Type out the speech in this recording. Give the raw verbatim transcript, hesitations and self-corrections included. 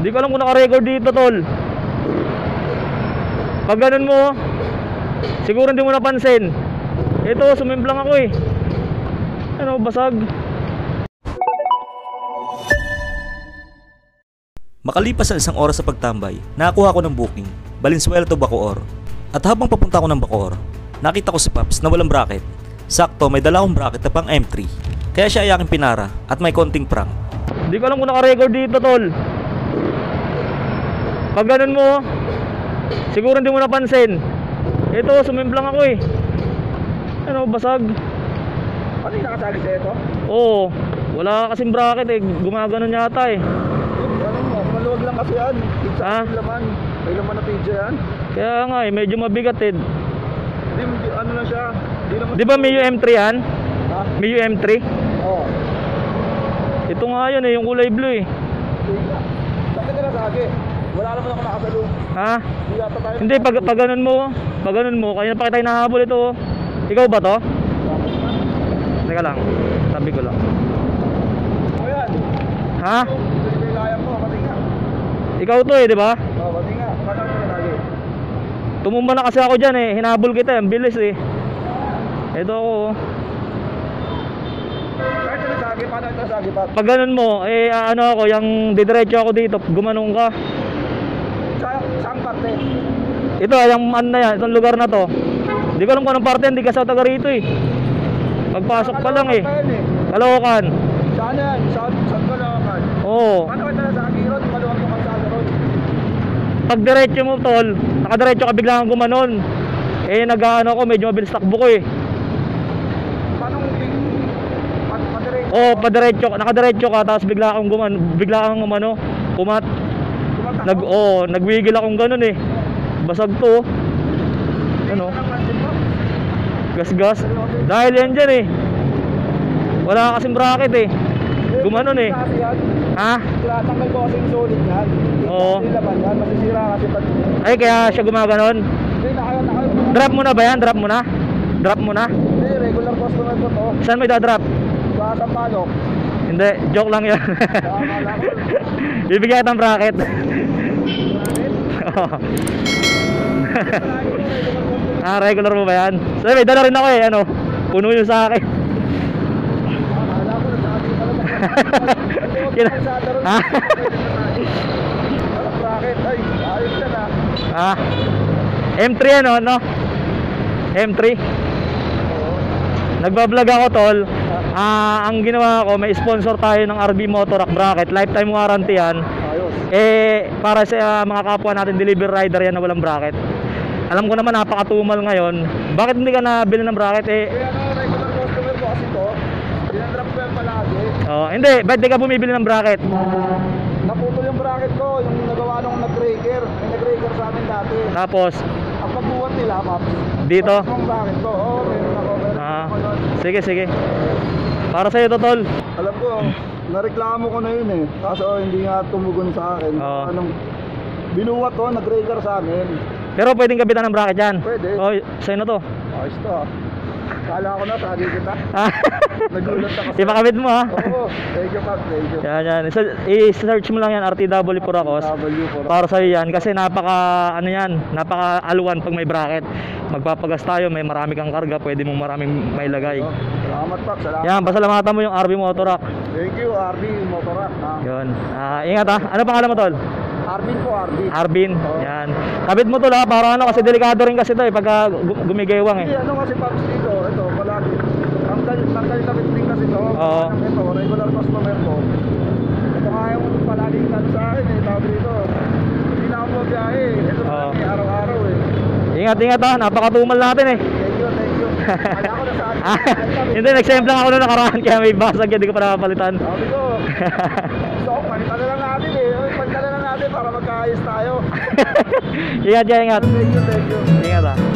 Hindi ko alam kung naka-record dito, tol. Pag ganun mo, siguro hindi mo napansin. Ito, sumimplang ako eh. Ano, basag. Makalipas ang isang oras sa pagtambay, nakakuha ko ng booking, Valenzuela to Bacoor. At habang papunta ko ng Bacoor, nakita ko si Paps na walang bracket. Sakto, may dala akong bracket na pang M three. Kaya siya ay aking pinara at may konting prank. Hindi ko alam kung naka-record dito, tol. Pag ganun mo, siguro hindi mo napansin. Ito, sumimplang ako eh. Ano, basag. Ano yung nakasali sa ito? Oo, wala kasing bracket eh. Gumaganon yata eh. Ano mo, maluwag lang kasi yan. Pizza Ha? may laman. May laman na pizza yan. Kaya nga eh, medyo mabigat eh. Hindi, hindi, ano lang siya. Di, naman Di ba Mio M three yan? Ha? Mio M three? Oo. Ito nga yun eh, yung kulay blue eh. Saan ka nasagi? Wala naman ako nakasalo. Ha? Hindi yata tayo. Hindi, pag, pag ganun mo, pag ganun mo, kaya na pa kita hinahabol ito. Ikaw ba to? Teka lang, sabi ko lang. O yan. Ha? Hindi kaya mo, pati nga. Ikaw to eh, di ba? Oo, pati nga. Paano mo nasagi? Tumumba na kasi ako dyan eh, hinabol kita, ang bilis eh. Ito ako oh. Kahit na nasagi, paano ito nasagi pa? Pag ganun mo, eh ano ako, yung didiretso ako dito, gumanong ka. Sa, saan parte? Ito, yung ano na yan, itong lugar na to. Hindi ko alam kung anong parte, hindi kasi ako taga rito eh. Pagpasok pa lang eh. Kalokan. Saan yan? Saan, saan ka lang? Oo. Paano ka na nasagi ron? Maluwag mo kalsada ron. Pag diretso mo tol, nakadiretso ka bigla kang gumanon. Eh nag-ano ako, medyo mabilis takbo ko eh. Paano kung pa- padiretso? Oo, padiretso, nakadiretso ka tapos bigla kang guman, bigla kang umano, kumat. Tumatakbo? Nag oh, nagwigil akong ganun eh. Basag to. Ano? Ang pansin mo? Gas-gas. Dahil yan dyan eh. Wala kasing bracket eh. Gumanon eh. Kasi yan, Ha? tinatanggal ko kasi yung solid yan. Oo. Hindi laman yan, masisira kasi pag... Ay kaya siya gumaganon. Hindi, nakayo, nakayo. Drop mo na ba yan? Drop mo na? Drop mo na? Hindi, regular customer ko to. Saan mo idadrop? Sa Sampaloc. Hindi, joke lang yan. Nakakala ko. Bibigyan kita ng bracket. Oo. Ah, regular mo ba yan? So, may dala rin ako eh, ano? Puno yun sa akin. Akala ko, nagsabi ka lang. Kina- Ha? Alam, bracket. Ay, ayos ka na. Ah. M three ano, no? M three. Oo. Nagbablog ako tol. Ah, ang ginawa ko, may sponsor tayo ng R B Motorack bracket, lifetime warranty yan. Ayos. Eh, para sa uh, mga kapwa natin delivery rider yan na walang bracket. Alam ko naman napakatumal ngayon. Bakit hindi ka nabili ng bracket eh? Kaya ano, regular customer ko kasi to. Dinandrop ko yan palagi. Oh, hindi, ba't di ka bumibili ng bracket? Naputol yung bracket ko, yung nagawa nung nag-breaker. May nag-breaker sa amin dati. Tapos Ang pagbuhat nila, Paps. dito. Tapos yung bracket ko, oo, meron ako. Meron Ah, ako nun. sige, sige. Para sa iyo to, tol. Alam ko, nareklamo ko na yun eh. Kaso hindi nga tumugon sa akin. Oo. Anong, binuhat to, nag-breaker sa amin. Pero pwedeng kabitan ng bracket yan. Pwede. Oh, sa'yo na to. Ayos to ah. Kala ko na, tagi kita. Ah. Nagulat ako sa... Ipakabit mo ha. Oo, thank you, Paps, thank you. Yan, yan. So, i-search mo lang yan, R T W Puracos. W for Para sa'yo yan. Kasi napaka, ano yan, napaka aluan pag may bracket. Magpapagas tayo, may marami kang karga, pwede mong maraming mailagay. Salamat, Paps. Salamat. Yan, pasalamatan mo yung R B Motorack. Thank you, R B Motorack. Ah. Yun. Ah, ingat ha. Ano pangalan mo, tol? Arvin po, Arvin. Arbin. Yan. Kabit mo tol ha, para ano, kasi delikado rin kasi to eh, pagka gu- gumigewang Hindi, eh. ano kasi, Paps, dito, ito, palagi. Ang tanggal-tanggal din kasi to. Oo. Ito, regular customer ko. Ito nga yung palagi kan sa akin eh, tawag dito. Hindi na ako mabiyahe. Ito Oo. palagi araw-araw eh. Ingat, ingat ha. Napakatumal natin eh. Thank you, thank you. Kaya ko na sa akin. Ah, hindi, nag-save lang ako nung nakaraan kaya may basag yan, hindi ko pa napapalitan. Sabi ko, so, palitan na lang natin eh. Palitan na lang natin para magkaayos tayo. Ingat, ingat. Thank you, thank you. Ingat ha.